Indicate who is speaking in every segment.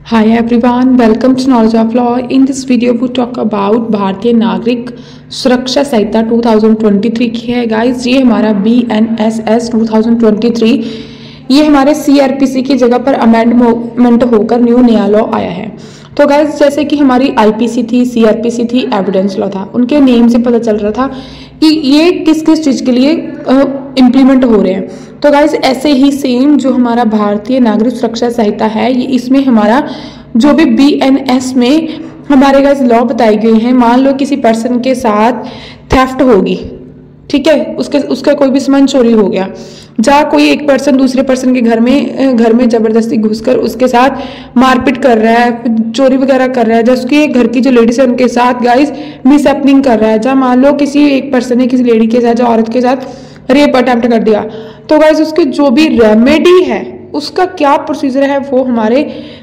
Speaker 1: Hi everyone, welcome to Knowledge of Law. In this video we talk about भारतीय नागरिक सुरक्षा संहिता 2023 की है गाइस। ये हमारा BNSS 2023 ये हमारे CRPC की जगह पर अमेंडमेंट होकर न्यू नया लॉ आया है। तो गाइस जैसे कि हमारी IPC थी, CRPC थी, एविडेंस लॉ था, उनके नेम से पता चल रहा था कि ये किस किस चीज़ के लिए इम्प्लीमेंट हो रहे हैं। तो गाइस ऐसे ही सेम जो हमारा भारतीय नागरिक सुरक्षा संहिता है, ये इसमें हमारा जो भी BNS में हमारे गाइस लॉ बताए गए हैं, मान लो किसी पर्सन के साथ थेफ्ट होगी, ठीक है, उसका कोई भी सामान चोरी हो गया, जहाँ कोई एक पर्सन दूसरे पर्सन के घर में जबरदस्ती घुसकर उसके साथ मारपीट कर रहा है, चोरी वगैरह कर रहा है, जैसे कि घर की जो लेडीज है उनके साथ गाइस मिसहैपनिंग कर रहा है, जहाँ मान लो किसी एक पर्सन ने किसी लेडी के साथ या औरत के साथ रेप अटेम्प्ट कर दिया, तो गाइस उसकी जो भी रेमेडी है उसका क्या प्रोसीजर है वो हमारे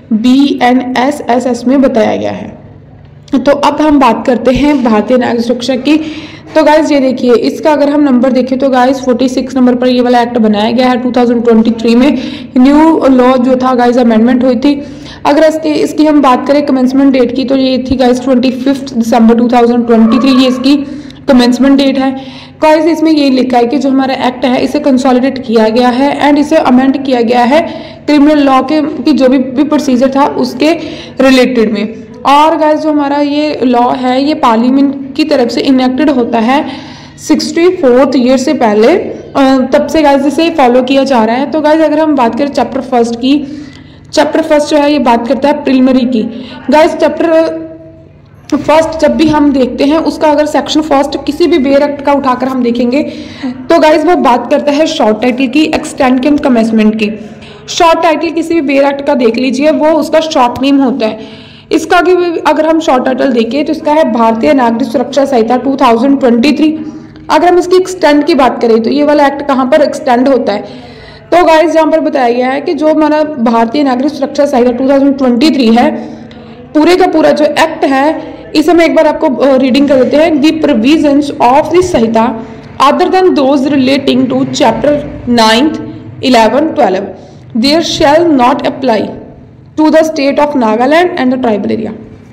Speaker 1: BNSS में बताया गया है। तो अब हम बात करते हैं भारतीय नागरिक सुरक्षा की। तो गाइस ये देखिए, इसका अगर हम नंबर देखें तो गाइस 46 नंबर पर ये वाला एक्ट बनाया गया है। 2023 में न्यू लॉ जो था गाइस अमेंडमेंट हुई थी। अगर इसकी हम बात करें कमेंसमेंट डेट की, तो ये थी गाइस 25 दिसंबर 2023 ये इसकी कमेंसमेंट डेट है। गाइस इसमें ये लिखा है कि जो हमारा एक्ट है इसे कंसोलिडेट किया गया है एंड इसे अमेंड किया गया है क्रिमिनल लॉ के जो भी प्रोसीजर था उसके रिलेटेड में। और गाइस जो हमारा ये लॉ है ये पार्लियामेंट की तरफ से इनेक्टेड होता है 64th ईयर से पहले, तब से गाइस इसे फॉलो किया जा रहा है। तो गाइस अगर हम बात करें चैप्टर फर्स्ट की, चैप्टर फर्स्ट जो है ये बात करता है प्रिलिमिनरी की। गाइस चैप्टर फर्स्ट जब भी हम देखते हैं उसका अगर सेक्शन फर्स्ट किसी भी बेयर एक्ट का उठाकर हम देखेंगे तो गाइस वो बात करता है शॉर्ट टाइटल की, एक्सटेंड एंड कमेंसमेंट की। शॉर्ट टाइटल किसी भी बेयर एक्ट का देख लीजिए, वो उसका शॉर्ट नेम होता है। इसका अगर हम शॉर्ट टाइटल देखें तो इसका है भारतीय नागरिक सुरक्षा संहिता 2023। अगर हम इसकी एक्सटेंड की बात करें तो ये वाला एक्ट कहाँ पर एक्सटेंड होता है, तो गाइस यहाँ पर बताया गया है कि जो हमारा भारतीय नागरिक सुरक्षा संहिता 2023 है, पूरे का पूरा जो एक्ट है इसे हम एक बार आपको रीडिंग कर देते हैं। The provisions of this Sanhita other than those relating to chapter 9th, 11, 12 there shall not apply to the state of Nagaland and the tribal area.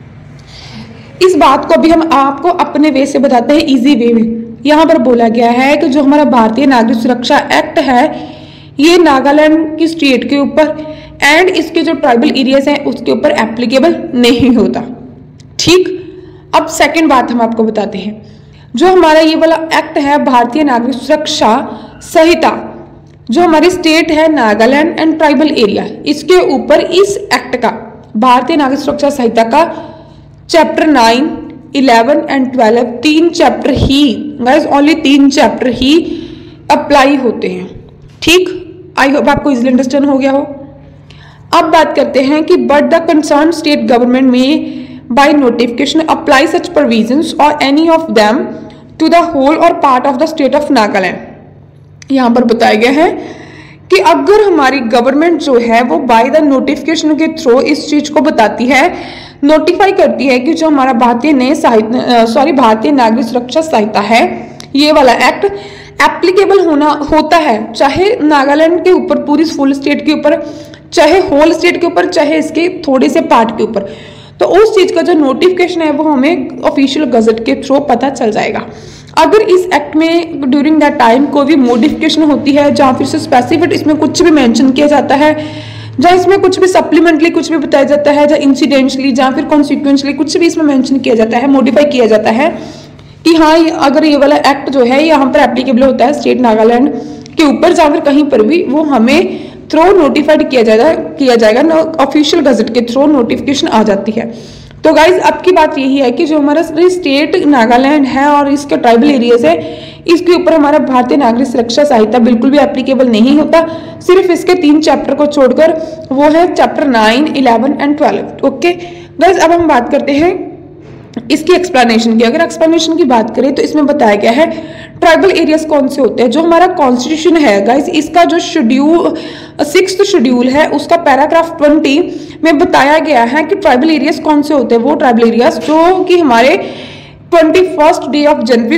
Speaker 1: इस बात को भी हम आपको अपने वे से बताते हैं, इजी वे में। यहाँ पर बोला गया है कि जो हमारा भारतीय नागरिक सुरक्षा एक्ट है ये नागालैंड की स्टेट के ऊपर एंड इसके जो ट्राइबल एरियाज हैं उसके ऊपर एप्लीकेबल नहीं होता। ठीक, अब सेकंड बात हम आपको बताते हैं, जो हमारा ये वाला एक्ट है भारतीय नागरिक सुरक्षा संहिता, जो हमारी स्टेट है नागालैंड एंड ट्राइबल एरिया, इसके ऊपर इस एक्ट का भारतीय नागरिक सुरक्षा संहिता का चैप्टर 9, 11 एंड 12 तीन चैप्टर ही गाइस, ओनली 3 चैप्टर ही अप्लाई होते हैं। ठीक, आई होप आपको इजीली अंडरस्टैंड हो गया हो। अब बात करते हैं कि but the concern state government में by notification apply such provisions or any of them to the whole or part of the state of Nagaland। यहाँ पर बताया गया है कि अगर हमारी गवर्नमेंट जो है वो बाय द नोटिफिकेशन के थ्रू इस चीज को बताती है, नोटिफाई करती है कि जो हमारा भारतीय नागरिक सुरक्षा संहिता है ये वाला एक्ट एप्लीकेबल होता है, चाहे नागालैंड के ऊपर, पूरी फुल स्टेट के ऊपर, चाहे होल स्टेट के ऊपर, चाहे इसके थोड़े से पार्ट के ऊपर, तो उस चीज का जो नोटिफिकेशन है वो हमें ऑफिशियल गजट के थ्रू पता चल जाएगा। अगर इस एक्ट में ड्यूरिंग दैट टाइम कोई भी मॉडिफिकेशन होती है जहाँ फिर से स्पेसिफिक इसमें कुछ भी मेंशन किया जाता है, जहाँ इसमें कुछ भी सप्लीमेंटली कुछ भी बताया जाता है, जहाँ इंसिडेंटली जहाँ फिर कॉन्सिक्वेंशली कुछ भी इसमें मेंशन किया जाता है, मॉडिफाई किया जाता है कि हाँ अगर ये वाला एक्ट जो है यहाँ पर एप्लीकेबल होता है स्टेट नागालैंड के ऊपर, जहाँ फिर कहीं पर भी, वो हमें थ्रू नोटिफाइड किया जाएगा ऑफिशियल गजट के थ्रू नोटिफिकेशन आ जाती है। तो गाइज अब की बात यही है कि जो हमारा स्टेट नागालैंड है और इसके ट्राइबल एरियाज है, इसके ऊपर हमारा भारतीय नागरिक सुरक्षा संहिता बिल्कुल भी एप्लीकेबल नहीं होता, सिर्फ इसके 3 चैप्टर को छोड़कर, वो है चैप्टर 9, 11 एंड 12। ओके गाइज, अब हम बात करते हैं इसकी एक्सप्लेनेशन की। अगर एक्सप्लेनेशन की बात करें तो इसमें बताया गया है ट्राइबल एरियाज कौन से होते हैं। जो हमारा कॉन्स्टिट्यूशन है गाइस, इसका जो शेड्यूल 6th शेड्यूल है उसका पैराग्राफ 20 में बताया गया है कि ट्राइबल एरियाज कौन से होते हैं। वो ट्राइबल एरियाज जो कि हमारे 21 डे ऑफ जनवरी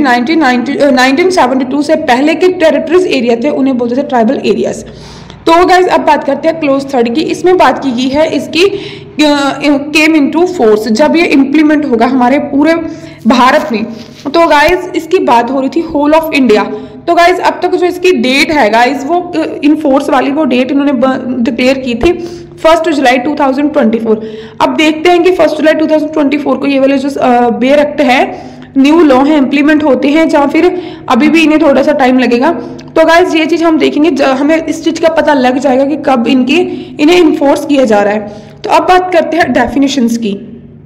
Speaker 1: 1972 से पहले के टेरिटरीज एरिया थे, उन्हें बोलते थे ट्राइबल एरियाज। तो गाइज अब बात करते हैं क्लोज थर्ड की। इसमें बात की गई है इसकी केम इनटू फोर्स, जब ये इम्प्लीमेंट होगा हमारे पूरे भारत में। तो गाइज इसकी बात हो रही थी होल ऑफ इंडिया। तो गाइज अब तक जो इसकी डेट है गाइज वो इन फोर्स वाली वो डेट इन्होंने डिक्लेयर की थी 1 जुलाई 2024। अब देखते हैं कि 1 जुलाई 2024 को ये वाले जो बेयर एक्ट है, न्यू लॉ है, इम्प्लीमेंट होते हैं या फिर अभी भी इन्हें थोड़ा सा टाइम लगेगा। तो गाइज ये चीज हम देखेंगे, हमें इस चीज का पता लग जाएगा कि कब इन्हें इन्फोर्स किया जा रहा है। तो अब बात करते हैं डेफिनेशंस की।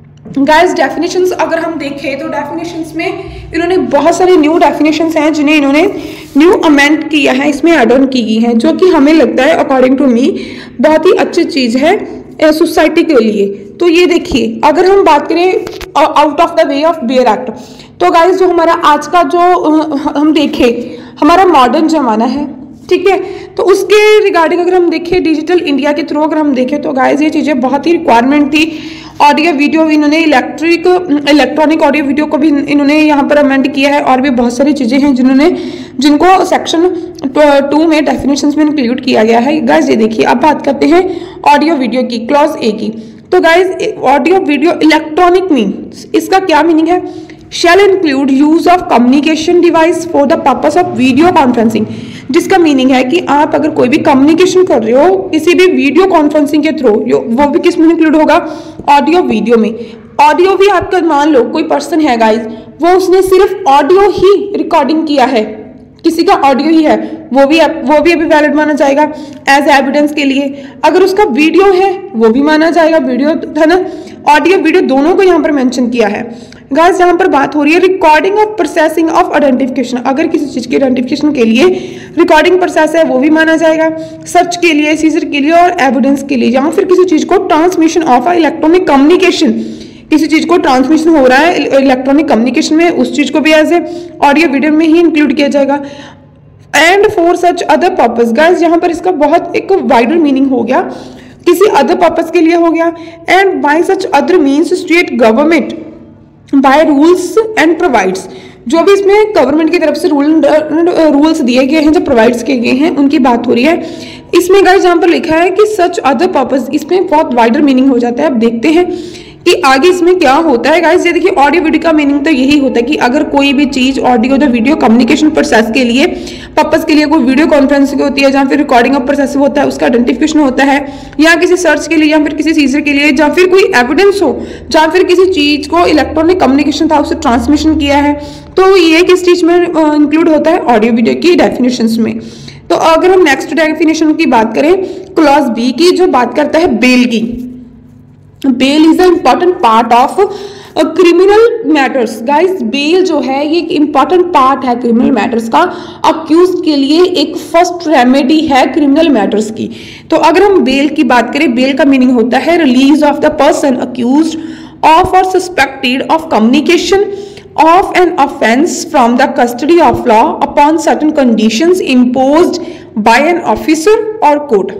Speaker 1: गाइस डेफिनेशंस अगर हम देखें तो डेफिनेशंस में इन्होंने बहुत सारे न्यू डेफिनेशंस हैं जिन्हें इन्होंने न्यू अमेंड किया है, इसमें एड ऑन की गई है, जो कि हमें लगता है अकॉर्डिंग टू मी बहुत ही अच्छी चीज है सोसाइटी के लिए। तो ये देखिए, अगर हम बात करें out of the way of bare act, तो गाइस जो हमारा आज का जो हम देखें हमारा मॉडर्न जमाना है, ठीक है, तो उसके रिगार्डिंग अगर हम देखें डिजिटल इंडिया के थ्रू अगर हम देखें तो गाइस ये चीजें बहुत ही रिक्वायरमेंट थी। ऑडियो वीडियो इन्होंने इलेक्ट्रॉनिक ऑडियो वीडियो को भी इन्होंने यहाँ पर अमेंड किया है, और भी बहुत सारी चीजें हैं जिनको सेक्शन 2 में डेफिनेशंस में इंक्लूड किया गया है। गाइस ये देखिए, अब बात करते हैं ऑडियो वीडियो की, क्लॉज ए की। तो guys audio video electronic means, इसका क्या मीनिंग है? shall include use of communication device for the purpose of video conferencing, जिसका मीनिंग है कि आप अगर कोई भी कम्युनिकेशन कर रहे हो किसी भी वीडियो कॉन्फ्रेंसिंग के थ्रू, वो भी किस में इंक्लूड होगा? ऑडियो वीडियो में। ऑडियो भी आपका, मान लो कोई पर्सन है गाइज, वो उसने सिर्फ ऑडियो ही रिकॉर्डिंग किया है, किसी का ऑडियो ही है, वो भी अभी वैलिड माना जाएगा एज एविडेंस के लिए। अगर उसका वीडियो है वो भी माना जाएगा, वीडियो है ना, ऑडियो वीडियो दोनों को यहाँ पर मेंशन किया है। गाइस यहाँ पर बात हो रही है recording of processing of identification, अगर किसी चीज के आइडेंटिफिकेशन के लिए रिकॉर्डिंग प्रोसेस है वो भी माना जाएगा, सर्च के लिए, सीजर के लिए और एविडेंस के लिए, या फिर किसी चीज को ट्रांसमिशन ऑफ इलेक्ट्रॉनिक कम्युनिकेशन, किसी चीज को ट्रांसमिशन हो रहा है इलेक्ट्रॉनिक कम्युनिकेशन में, उस चीज को भी एज ए ऑडियो वीडियो में ही इंक्लूड किया जाएगा। And for such other purpose, guys यहाँ पर इसका बहुत एक वाइडर मीनिंग हो गया, किसी अदर पर्पस के लिए हो गया। And by such other means state government by rules and provides, जो भी इसमें गवर्नमेंट की तरफ से रूल्स दिए गए हैं, जो प्रोवाइड्स किए गए हैं, उनकी बात हो रही है। इसमें गाइस यहाँ पर लिखा है कि सच अदर पर्पस, इसमें बहुत वाइडर मीनिंग हो जाता है। अब देखते हैं कि आगे इसमें क्या होता है। गाइस ये देखिए, ऑडियो वीडियो का मीनिंग तो यही होता है कि अगर कोई भी चीज ऑडियो या वीडियो कम्युनिकेशन प्रोसेस के लिए पर्पस के लिए कोई वीडियो कॉन्फ्रेंसिंग होती है, या फिर रिकॉर्डिंग ऑफ प्रोसेस होता है, उसका आइडेंटिफिकेशन होता है, या किसी सर्च के लिए, या फिर किसी सीजर के लिए, या फिर कोई एविडेंस हो, या फिर किसी चीज को इलेक्ट्रॉनिक कम्युनिकेशन था उसे ट्रांसमिशन किया है, तो ये किस चीज में इंक्लूड होता है? ऑडियो वीडियो की डेफिनेशंस में। तो अगर हम नेक्स्ट डेफिनेशन की बात करें, क्लॉज बी की, जो बात करता है बेल की। Bail is a important part of criminal matters. Guys bail जो है ये एक इंपॉर्टेंट पार्ट है क्रिमिनल मैटर्स का, अक्यूज के लिए एक फर्स्ट रेमेडी है क्रिमिनल मैटर्स की। तो अगर हम बेल की बात करें, बेल का मीनिंग होता है release of the person accused of और suspected of communication of an offense from the custody of law upon certain conditions imposed by an officer or court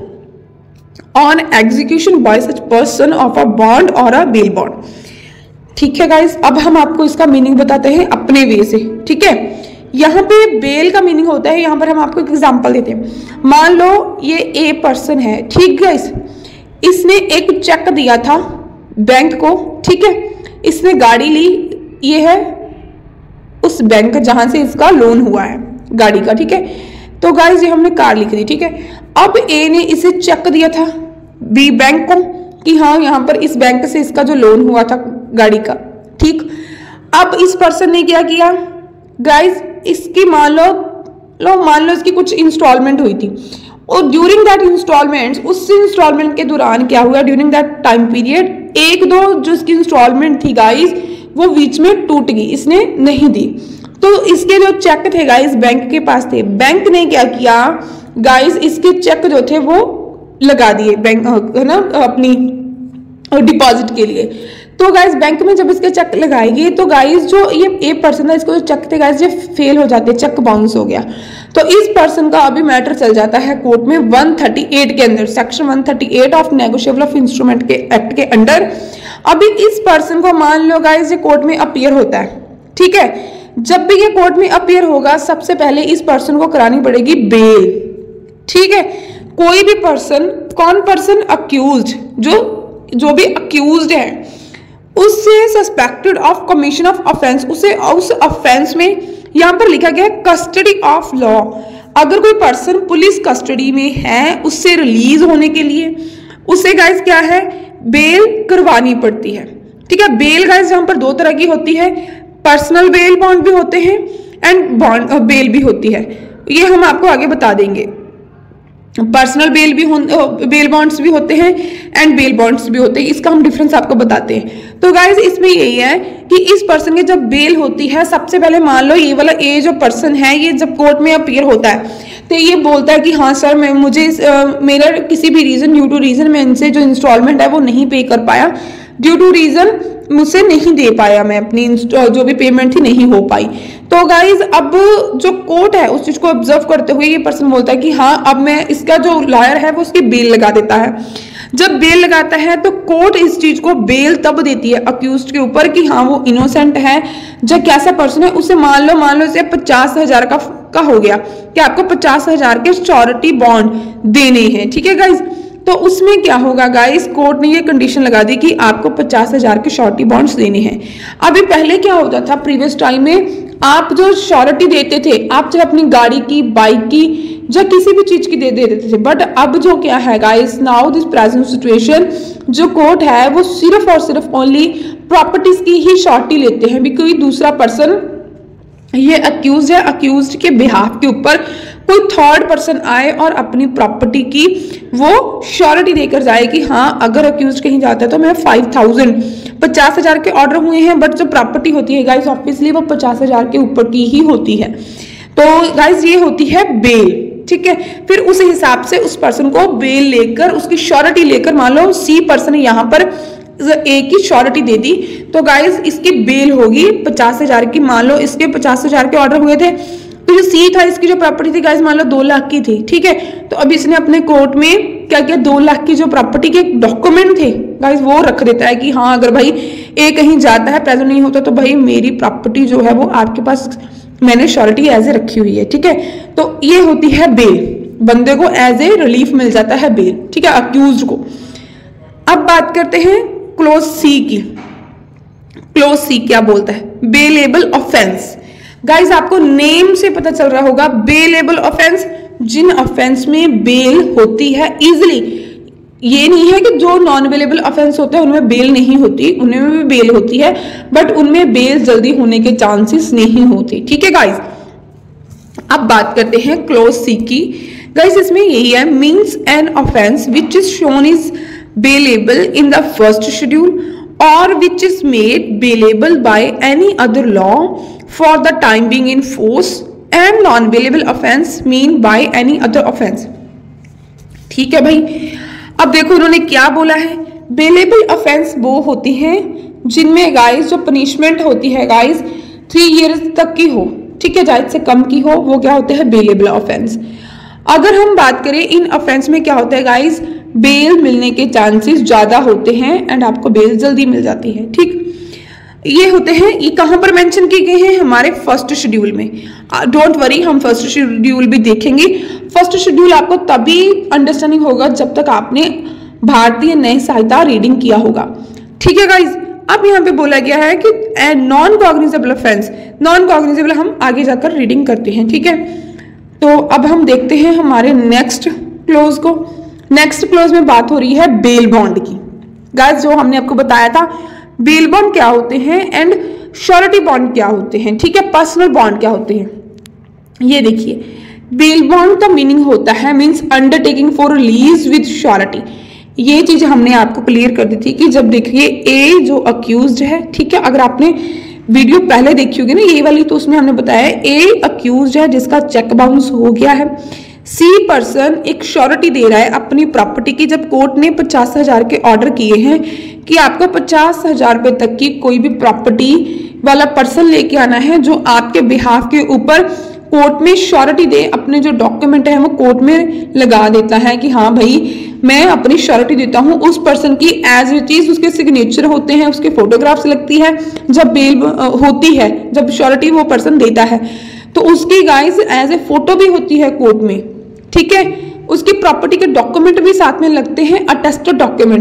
Speaker 1: on execution by such person of a bond or a bail bond। ठीक है guys, अब हम आपको इसका meaning बताते हैं अपने वे से। ठीक है, यहाँ पे बेल का मीनिंग होता है, यहाँ पर हम आपको एक एग्जांपल देते हैं। मान लो ये ए पर्सन है, ठीक गाइस, इसने एक चेक दिया था बैंक को, ठीक है, इसने गाड़ी ली, ये है उस बैंक जहां से इसका लोन हुआ है गाड़ी का, ठीक है। तो गाइस ये हमने कार लिख दी, ठीक है। अब ए ने इसे चेक दिया था बी बैंक को कि हाँ यहाँ पर इस बैंक से इसका जो लोन हुआ था गाड़ी का, ठीक। अब इस पर्सन ने क्या किया गाइस, इसकी मान लो इसकी कुछ इंस्टॉलमेंट हुई थी, और ड्यूरिंग दैट इंस्टॉलमेंट, उस इंस्टॉलमेंट के दौरान क्या हुआ, ड्यूरिंग दैट टाइम पीरियड एक दो जो इसकी इंस्टॉलमेंट थी गाइस वो बीच में टूट गई, इसने नहीं दी। तो इसके जो चेक थे गाइस बैंक के पास थे, बैंक ने क्या किया गाइस, इसके चेक जो थे वो लगा दिए बैंक, है ना, अपनी डिपॉजिट के लिए। तो गाइस बैंक में जब इसके चेक लगाएगी तो गाइस जो ये ए पर्सन था, इसको जो चेक थे गाइस ये फेल हो जाते, चेक बाउंस हो गया। तो इस पर्सन का अभी मैटर चल जाता है कोर्ट में 138 के अंदर, section 138 of negotiable of instrument के एक्ट के अंडर। अभी इस पर्सन को मान लो गाइस ये कोर्ट में अपीयर होता है, ठीक है। जब भी ये कोर्ट में अपीयर होगा सबसे पहले इस पर्सन को करानी पड़ेगी बेल, ठीक है। कोई भी पर्सन, कौन पर्सन, अक्यूज्ड, जो जो भी अक्यूज्ड है उससे suspected of commission of offence, उसे उस ऑफेंस में यहाँ पर लिखा गया है कस्टडी ऑफ लॉ। अगर कोई पर्सन पुलिस कस्टडी में है उससे रिलीज होने के लिए उसे गाइस क्या है, बेल करवानी पड़ती है। ठीक है, बेल गाइस यहाँ पर दो तरह की होती है, पर्सनल बेल बॉन्ड भी होते हैं एंड बॉन्ड बेल भी होती है, ये हम आपको आगे बता देंगे। पर्सनल बेल बॉन्ड्स भी होते हैं एंड बेल बॉन्ड्स भी होते हैं, इसका हम डिफरेंस आपको बताते हैं। तो गाइज इसमें यही है कि इस पर्सन की जब बेल होती है, सबसे पहले मान लो ये वाला ए जो पर्सन है ये जब कोर्ट में अपीयर होता है तो ये बोलता है कि हाँ सर मैं मेरा किसी भी रीजन ड्यू टू रीजन मैं इनसे जो इंस्टॉलमेंट है वो नहीं पे कर पाया, ड्यू टू रीजन मुझसे नहीं दे पाया, मैं अपनी जो भी पेमेंट थी नहीं हो पाई। तो गाइज अब जो कोर्ट है उस चीज को ऑब्जर्व करते हुए ये पर्सन बोलता है कि हाँ अब मैं, इसका जो लॉयर है वो उसकी बेल लगा देता है। जब बेल लगाता है तो कोर्ट इस चीज को बेल तब देती है अक्यूज्ड के ऊपर कि हाँ वो इनोसेंट है। जब कैसा पर्सन है उसे मान लो इसे 50,000 का हो गया कि आपको 50,000 के श्योरिटी बॉन्ड देने हैं। ठीक है गाइज, तो उसमें क्या होगा गाइस, कोर्ट ने ये कंडीशन लगा दी कि आपको 50,000 के श्योरिटी बॉन्ड्स देने हैं। अभी पहले क्या होता था, प्रीवियस टाइम में आप जो श्योरिटी देते थे आप चाहे अपनी गाड़ी की, बाइक की, या किसी भी चीज की दे देते थे, बट अब जो क्या है guys, now this present situation, जो कोर्ट है वो सिर्फ और सिर्फ ओनली प्रॉपर्टीज की ही श्योरिटी लेते हैं। भी कोई दूसरा पर्सन ये अक्यूज है, अक्यूज के बिहाफ के ऊपर कोई थर्ड पर्सन आए और अपनी प्रॉपर्टी की वो श्योरिटी देकर जाए कि हाँ अगर अक्यूज कहीं जाता है तो मैं 50,000 के ऑर्डर हुए हैं, बट जो प्रॉपर्टी होती है गाइस ऑब्वियसली वो 50,000 के ऊपर की ही होती है। तो गाइस ये होती है बेल। ठीक है, फिर उस हिसाब से उस पर्सन को बेल लेकर उसकी श्योरिटी लेकर, मान लो सी पर्सन यहाँ पर ए की श्योरिटी दे दी तो गाइस इसकी बेल होगी 50,000 की। मान लो इसके 50,000 के ऑर्डर हुए थे तो जो सी था इसकी जो प्रॉपर्टी थी गाइस मान लो 2 लाख की थी। ठीक है, तो अब इसने अपने कोर्ट में क्या किया, 2 लाख की जो प्रॉपर्टी के डॉक्यूमेंट थे गाइस वो रख देता है कि हाँ अगर भाई ए कहीं जाता है, प्रेजेंट नहीं होता, तो भाई मेरी प्रॉपर्टी जो है वो आपके पास मैंने श्योरिटी एज ए रखी हुई है। ठीक है, तो ये होती है बेल, बंदे को एज ए रिलीफ मिल जाता है बेल। ठीक है, अक्यूज को। अब बात करते हैं क्लोज सी की। क्लोज सी क्या बोलता है, बेलेबल ऑफेंस। गाइस आपको नेम से पता चल रहा होगा, बेलेबल ऑफेंस, जिन ऑफेंस में बेल होती है इजिली। ये नहीं है कि जो नॉन बेलेबल ऑफेंस होते हैं उनमें बेल नहीं होती, उनमें भी बेल होती है, बट उनमें बेल जल्दी होने के चांसेस नहीं होते। ठीक है गाइस, अब बात करते हैं क्लोज सी की। गाइस इसमें यही है, means an offence which is shown is bailable in the first schedule or which is made bailable by any other law for the time being in force and non-bailable offence mean by any other offence। ठीक है भाई, अब देखो उन्होंने क्या बोला है, bailable offence वो होती हैं जिनमें गाइस जो पनिशमेंट होती है गाइस 3 years तक की हो। ठीक है, जायज से कम की हो, वो क्या होते हैं, बेलेबल ऑफेंस। अगर हम बात करें इन ऑफेंस में क्या होता है गाइस, बेल मिलने के चांसेस ज्यादा होते हैं एंड आपको बेल जल्दी मिल जाती है। ठीक, ये होते हैं, ये कहां पर मेंशन किए गए हैं, हमारे फर्स्ट शेड्यूल में। डोंट वरी, हम फर्स्ट शेड्यूल भी देखेंगे। फर्स्ट शेड्यूल आपको तभी अंडरस्टैंडिंग होगा जब तक आपने भारतीय न्याय संहिता रीडिंग किया होगा। ठीक है गाइज, अब यहाँ पे बोला गया है कि non cognizable offence, non cognizable हम आगे जाकर रीडिंग करते हैं। ठीक है, तो अब हम देखते हैं हमारे नेक्स्ट क्लोज को। नेक्स्ट क्लोज में बात हो रही है बेल बॉन्ड की। गाइस जो हमने आपको बताया था बेल बॉन्ड क्या होते हैं एंड श्योरिटी बॉन्ड क्या होते हैं। ठीक है, पर्सनल बॉन्ड क्या होते हैं, ये देखिए। बेल बॉन्ड का मीनिंग होता है means undertaking for release with surety. ये चीज हमने आपको क्लियर कर दी थी कि जब देखिए ए जो अक्यूज्ड है, ठीक है, अगर आपने वीडियो पहले देखी होगी ना ये वाली, तो उसमें हमने बताया ए अक्यूज्ड है जिसका चेक बाउंस हो गया है। सी पर्सन एक श्योरिटी दे रहा है अपनी प्रॉपर्टी की। जब कोर्ट ने 50,000 के ऑर्डर किए हैं कि आपको 50,000 रुपए तक की कोई भी प्रॉपर्टी वाला पर्सन लेके आना है जो आपके बिहाफ के ऊपर कोर्ट में श्योरिटी दे, अपने जो डॉक्यूमेंट है वो कोर्ट में लगा देता है कि हाँ भाई मैं अपनी श्योरिटी देता हूँ। उस पर्सन की एज इट इज उसके सिग्नेचर होते हैं, उसके फोटोग्राफ्स लगती है जब बेल होती है, जब श्योरिटी वो पर्सन देता है तो उसकी गाइस एज ए फोटो भी होती है कोर्ट में। ठीक है, उसकी प्रॉपर्टी के डॉक्यूमेंट भी साथ में लगते हैं, attested document.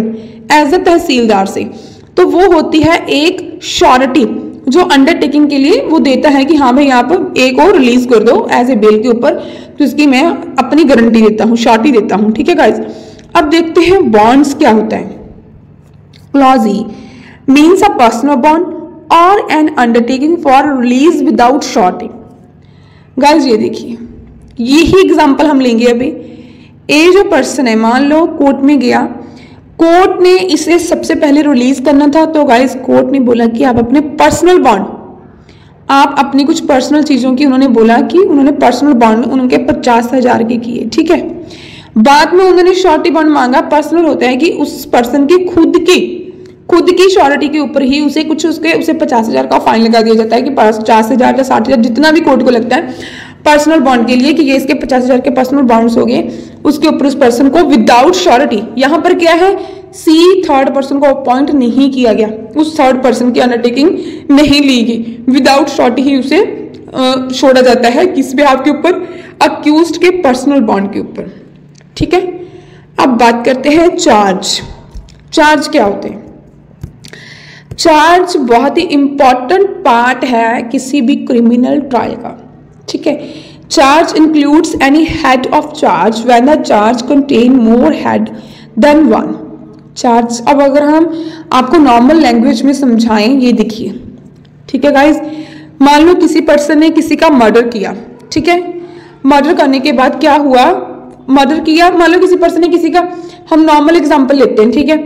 Speaker 1: As a tehsildar से, तो वो होती है एक श्योरिटी जो अंडरटेकिंग के लिए वो देता है कि हाँ भाई यहाँ पर एक और रिलीज कर दो एज ए बेल के ऊपर, तो इसकी मैं अपनी गारंटी देता हूँ, श्योरिटी देता हूँ। ठीक है गाइज, अब देखते हैं बॉन्ड्स क्या होता है। Clause E means a personal bond और an undertaking for release without surety. Guys ये देखिए, यही एग्जाम्पल हम लेंगे अभी। ए जो पर्सन है, मान लो कोर्ट में गया, कोर्ट ने इसे सबसे पहले रिलीज करना था, तो गाइस कोर्ट ने बोला कि आप अपने पर्सनल बॉन्ड, आप अपनी कुछ पर्सनल चीजों की, उन्होंने बोला कि उन्होंने पर्सनल बॉन्ड उनके 50,000 के किए। ठीक है, बाद में उन्होंने श्योरिटी बॉन्ड मांगा। पर्सनल होता है कि उस पर्सन की खुद की श्योरिटी के ऊपर ही उसे 50,000 का फाइन लगा दिया जाता है कि 50,000 या 60,000 जितना भी कोर्ट को लगता है पर्सनल बॉन्ड के लिए कि ये इसके 50,000 के पर्सनल बॉन्ड्स हो गए, उसके ऊपर उस पर्सन को विदाउट श्योरिटी, यहां पर क्या है, सी थर्ड पर्सन को अपॉइंट नहीं किया गया, उस थर्ड पर्सन की अंडरटेकिंग नहीं ली गई, विदाउट श्योरिटी ही उसे छोड़ा जाता है किस पे, आपके ऊपर, अक्यूज्ड के पर्सनल बॉन्ड के ऊपर। ठीक है, अब बात करते हैं चार्ज। चार्ज क्या होते हैं? चार्ज बहुत ही इंपॉर्टेंट पार्ट है किसी भी क्रिमिनल ट्रायल का। ठीक है, charge includes any head of charge when the charge contain more head than one. Charge, अब अगर हम आपको नॉर्मल लैंग्वेज में समझाएं, ये देखिए। ठीक है गाइज, मान लो किसी पर्सन ने किसी का मर्डर किया। ठीक है, मर्डर करने के बाद क्या हुआ, मर्डर किया, मान लो किसी पर्सन ने किसी का, हम नॉर्मल एग्जांपल लेते हैं। ठीक है,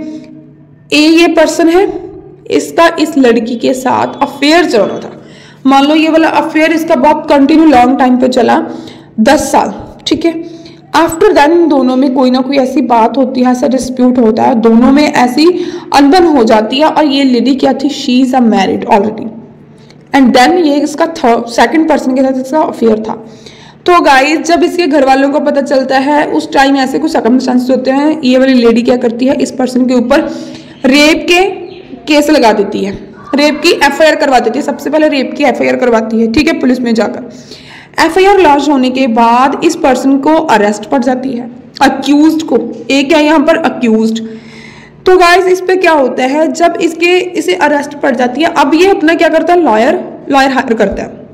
Speaker 1: ए ये पर्सन है, इसका इस लड़की के साथ अफेयर चल रहा था, मान लो ये वाला अफेयर इसका बहुत कंटिन्यू लॉन्ग टाइम पे चला, 10 साल। ठीक है, आफ्टर देन दोनों में कोई ना कोई ऐसी बात होती है, ऐसा डिस्प्यूट होता है, दोनों में ऐसी अनबन हो जाती है, और ये लेडी क्या थी, she is a married already, and then ये इसका सेकंड पर्सन के साथ इसका अफेयर था। तो गाइस जब इसके घर वालों को पता चलता है, उस टाइम ऐसे कुछ सर्कमस्टेंसेस होते हैं, ये वाली लेडी क्या करती है, इस पर्सन के ऊपर रेप के केस लगा देती है, रेप की एफआईआर करवा देती है, सबसे पहले रेप की एफआईआर करवाती है। ठीक है, पुलिस में जाकर एफआईआर लॉन्च होने के बाद इस पर्सन को अरेस्ट पड़ जाती है, अक्यूज्ड को, एक है यहाँ पर अक्यूज्ड। तो गाइस इस पे क्या होता है, जब इसे अरेस्ट पड़ जाती है, अब ये अपना क्या करता है, लॉयर हायर करता है,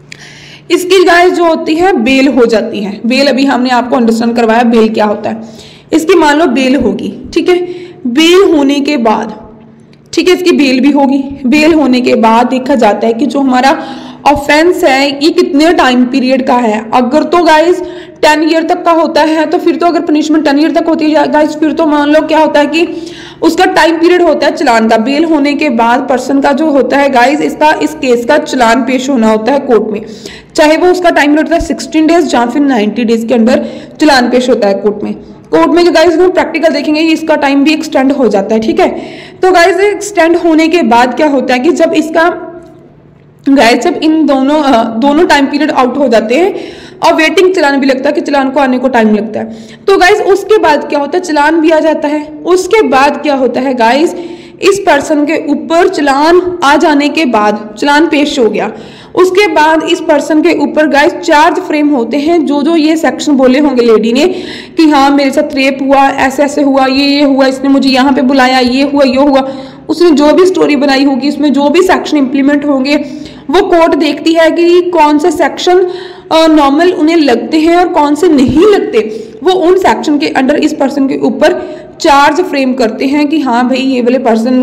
Speaker 1: इसकी गाइस जो होती है बेल हो जाती है। बेल अभी हमने आपको अंडरस्टैंड करवाया बेल क्या होता है। इसकी मान लो बेल होगी। ठीक है, बेल होने के बाद, ठीक है, इसकी बेल भी होगी। बेल होने के बाद देखा जाता है कि जो हमारा ऑफेंस है ये कितने टाइम पीरियड का है। अगर तो गाइस 10 ईयर तक का होता है तो फिर तो, अगर पनिशमेंट 10 ईयर तक होती है गाइस, फिर तो मान लो क्या होता है कि उसका टाइम पीरियड होता है चलान का। बेल होने के बाद पर्सन का जो होता है गाइस, इस केस का चलान पेश होना होता है कोर्ट में, चाहे वो उसका टाइम पीरियड होता है 16 डेज या फिर 90 डेज के अंदर चलान पेश होता है कोर्ट में। कोर्ट में जो गाइस हम प्रैक्टिकल देखेंगे इसका टाइम भी एक्सटेंड हो जाता है। ठीक है, तो गाइस एक्सटेंड होने के बाद क्या होता है कि जब इसका गाइस जब इन दोनों टाइम पीरियड आउट हो जाते हैं और वेटिंग चलान भी लगता है कि चलान को आने को टाइम लगता है, तो गाइस उसके बाद क्या होता है, चलान भी आ जाता है। उसके बाद क्या होता है गाइस, इस पर्सन के ऊपर चलान आ जाने के बाद, चलान पेश हो गया, उसके बाद इस पर्सन के ऊपर गाइस चार्ज फ्रेम होते हैं, जो ये सेक्शन बोले होंगे लेडी ने कि हाँ मेरे साथ रेप हुआ, ऐसे ऐसे हुआ, ये हुआ, इसने मुझे यहाँ पे बुलाया, ये हुआ, उसने जो भी स्टोरी बनाई होगी, उसमें जो भी सेक्शन इंप्लीमेंट होंगे, वो कोर्ट देखती है कि कौन से सेक्शन नॉर्मल उन्हें लगते हैं और कौन से नहीं लगते। वो उन सेक्शन के अंडर इस पर्सन के ऊपर चार्ज फ्रेम करते हैं कि हाँ भाई ये वाले पर्सन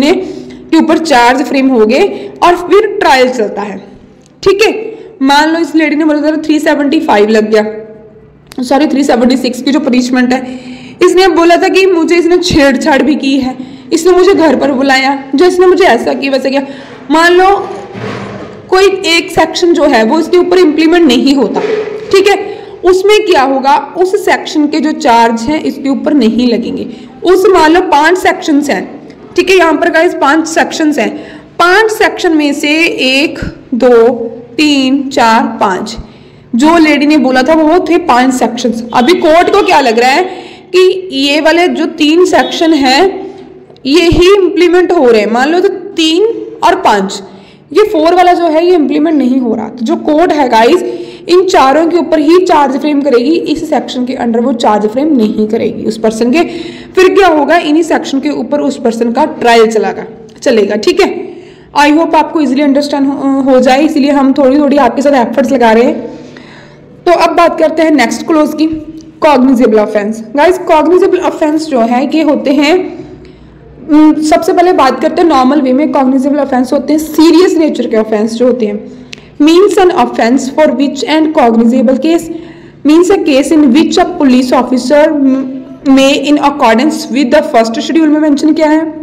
Speaker 1: के ऊपर चार्ज फ्रेम हो गए, और फिर ट्रायल चलता है। ठीक है, मान लो इस लेडी ने बोला था 375 लग गया, सॉरी 376 की जो पनिशमेंट है, इसने बोला था कि मुझे इसने छेड़छाड़ भी की है, इसने मुझे घर पर बुलाया, जो इसने मुझे ऐसा किया वैसा किया। मान लो कोई एक सेक्शन जो है वो इसके ऊपर इंप्लीमेंट नहीं होता। ठीक है, उसमें क्या होगा, उस सेक्शन के जो चार्ज हैं इसके ऊपर नहीं लगेंगे। उस मान लो 5 सेक्शंस हैं। ठीक है, यहाँ पर गाइस 5 सेक्शंस हैं, 5 सेक्शन में से 1 2 3 4 5 जो लेडी ने बोला था वो थे 5 सेक्शंस। अभी कोर्ट को क्या लग रहा है कि ये वाले जो 3 सेक्शन हैं ये ही इंप्लीमेंट हो रहे हैं, मान लो तो 3 और 5, ये 4 वाला जो है ये इंप्लीमेंट नहीं हो रहा। तो जो कोर्ट है गाइस इन चारों के ऊपर ही चार्ज फ्रेम करेगी, इस सेक्शन के अंडर वो चार्ज फ्रेम नहीं करेगी, उस पर्सन के फिर क्या होगा, इन्हीं सेक्शन के ऊपर उस पर्सन का ट्रायल चलेगा। ठीक है, आई होप आपको इजीली अंडरस्टैंड हो जाए, इसलिए हम थोड़ी थोड़ी आपके साथ एफर्ट्स लगा रहे हैं। तो अब बात करते हैं नेक्स्ट क्लोज की, cognizable offence. Guys cognizable offence जो है कि होते हैं, सबसे पहले बात करते हैं नॉर्मल वे में। कॉग्निजेबल ऑफेंस होते हैं सीरियस नेचर के ऑफेंस जो होते हैं। Means an offence for which and cognizable case means a case in which a police officer में in accordance with the first schedule में मेंशन किया है,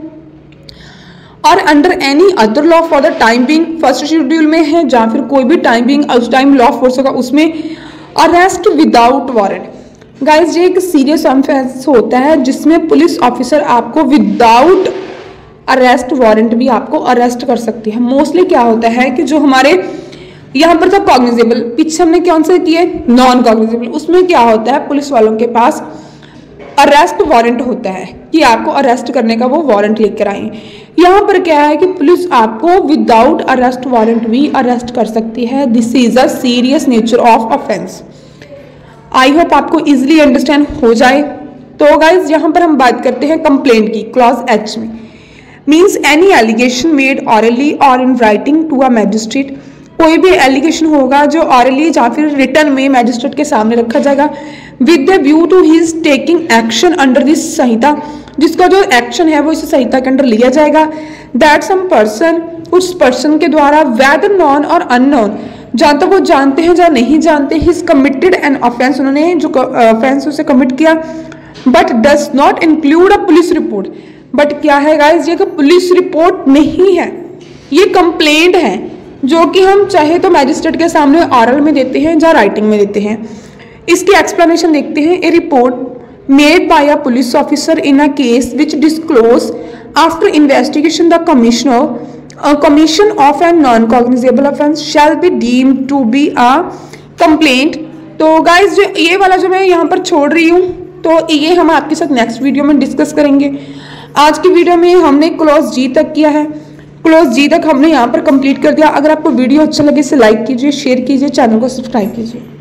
Speaker 1: और under any other law for the time being, first schedule में है या फिर कोई भी टाइम बिंग उस टाइम लॉ फोर्स होगा उसमें, अरेस्ट विदाउट वारंट। गाइज ये एक सीरियस ऑफेंस होता है जिसमें पुलिस ऑफिसर आपको विदाउट अरेस्ट वारंट भी आपको अरेस्ट कर सकती है। मोस्टली क्या होता है कि जो हमारे यहाँ पर था कॉग्निजेबल, पीछे हमने कौन से किए, नॉन कॉग्निजेबल, उसमें क्या होता है पुलिस वालों के पास अरेस्ट वारंट होता है कि आपको अरेस्ट करने का वो वारंट लेकर आए। यहाँ पर क्या है कि पुलिस आपको विदाउट अरेस्ट वारंट भी अरेस्ट कर सकती है। This is a serious nature of offence. I hope आपको इजीली अंडरस्टैंड हो जाए। तो गाइज यहाँ पर हम बात करते हैं कंप्लेंट की, क्लॉज एच में। Means any allegation made orally और in writing to a magistrate, कोई भी एलिगेशन होगा जो ऑरली या फिर रिटर्न में मैजिस्ट्रेट के सामने रखा जाएगा, with the view to his taking action under this Sanhita, जिसका जो एक्शन है वो इस संहिता के अंडर लिया जाएगा। दैट सम पर्सन, उस पर्सन के द्वारा वेदर नॉन और अननोन, जहाँ तक वो जानते हैं या नहीं जानते, हिज कमिटेड एन ऑफेंस, उन्होंने जो ऑफेंस उसे कमिट किया, but does not include a police report. But क्या है गाइज, ये पुलिस रिपोर्ट नहीं है, ये कंप्लेंट है जो कि हम चाहे तो मैजिस्ट्रेट के सामने ऑरल में देते हैं या राइटिंग में देते हैं। इसकी एक्सप्लेनेशन देखते हैं। A report made by a police officer in a case which disclose after investigation the commission of a non-cognizable offense shall be deemed to be a complaint। तो गाइज ये वाला जो मैं यहाँ पर छोड़ रही हूँ, तो ये हम आपके साथ नेक्स्ट वीडियो में डिस्कस करेंगे। आज की वीडियो में हमने क्लॉज जी तक किया है, क्लॉज जी तक हमने यहाँ पर कंप्लीट कर दिया। अगर आपको वीडियो अच्छा लगे इसे लाइक कीजिए, शेयर कीजिए, चैनल को सब्सक्राइब कीजिए।